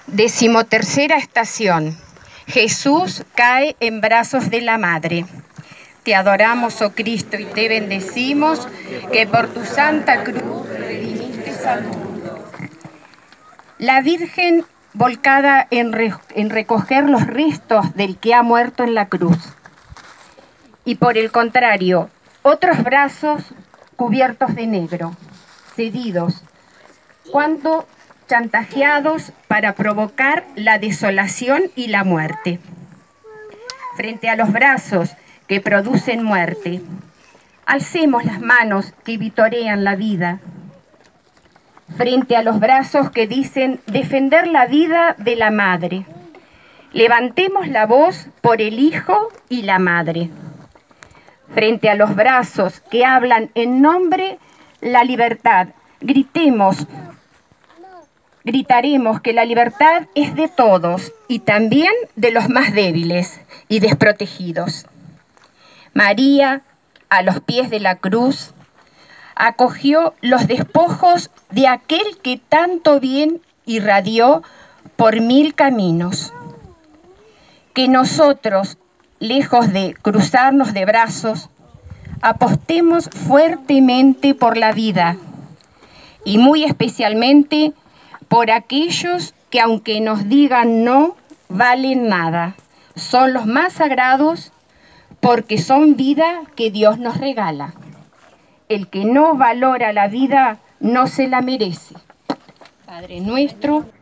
Decimotercera estación. Jesús cae en brazos de la Madre. Te adoramos, oh Cristo, y te bendecimos, que por tu santa cruz redimiste al mundo. La Virgen volcada en recoger los restos del que ha muerto en la cruz. Y por el contrario, otros brazos cubiertos de negro, cedidos, cuando chantajeados para provocar la desolación y la muerte. Frente a los brazos que producen muerte, alcemos las manos que vitorean la vida. Frente a los brazos que dicen defender la vida de la madre, levantemos la voz por el hijo y la madre. Frente a los brazos que hablan en nombre de la libertad, gritaremos que la libertad es de todos y también de los más débiles y desprotegidos. María, a los pies de la cruz, acogió los despojos de aquel que tanto bien irradió por 1000 caminos. Que nosotros, lejos de cruzarnos de brazos, apostemos fuertemente por la vida y muy especialmente por aquellos que, aunque nos digan no, valen nada. Son los más sagrados porque son vida que Dios nos regala. El que no valora la vida no se la merece. Padre nuestro,